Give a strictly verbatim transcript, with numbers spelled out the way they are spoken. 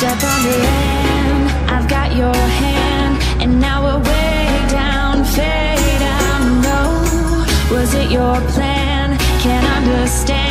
Step on the end, I've got your hand, and now we're way down, fade out. No, was it your plan? Can't understand.